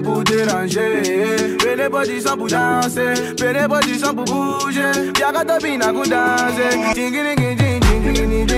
pour déranger. Fais les positions pour danser. Fais les positions pour bouger. Y'a qu'à te bina pour danser. Ding ding ding ding ding ding ding.